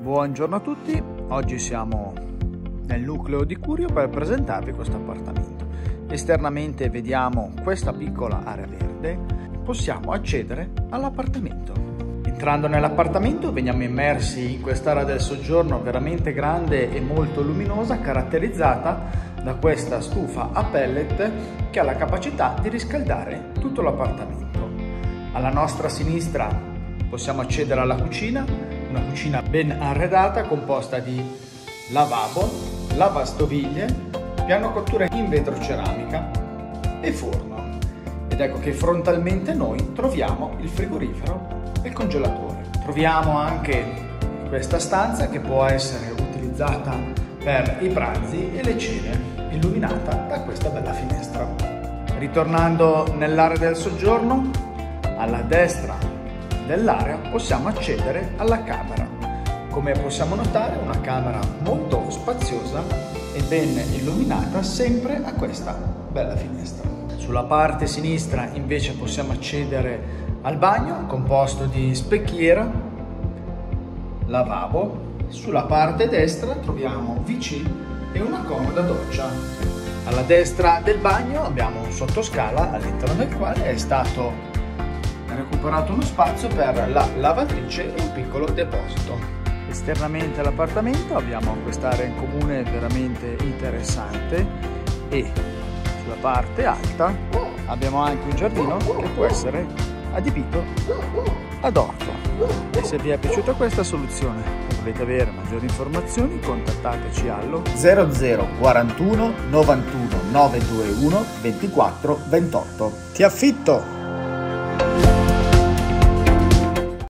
Buongiorno a tutti, oggi siamo nel nucleo di Curio per presentarvi questo appartamento. Esternamente vediamo questa piccola area verde, possiamo accedere all'appartamento. Entrando nell'appartamento veniamo immersi in quest'area del soggiorno veramente grande e molto luminosa, caratterizzata da questa stufa a pellet che ha la capacità di riscaldare tutto l'appartamento. Alla nostra sinistra possiamo accedere alla cucina, una cucina ben arredata composta di lavabo, lavastoviglie, piano cottura in vetroceramica e forno. Ed ecco che frontalmente noi troviamo il frigorifero e il congelatore. Troviamo anche questa stanza che può essere utilizzata per i pranzi e le cene, illuminata da questa bella finestra. Ritornando nell'area del soggiorno, alla destra dell'area possiamo accedere alla camera. Come possiamo notare, una camera molto spaziosa e ben illuminata, sempre a questa bella finestra. Sulla parte sinistra invece possiamo accedere al bagno composto di specchiera, lavabo. Sulla parte destra troviamo WC e una comoda doccia. Alla destra del bagno abbiamo un sottoscala all'interno del quale è stato recuperato uno spazio per la lavatrice e un piccolo deposito. Esternamente all'appartamento abbiamo quest'area in comune veramente interessante e sulla parte alta abbiamo anche un giardino che può essere adibito ad orto. E se vi è piaciuta questa soluzione e volete avere maggiori informazioni, contattateci allo 0041 91 921 24 28. Ti affitto!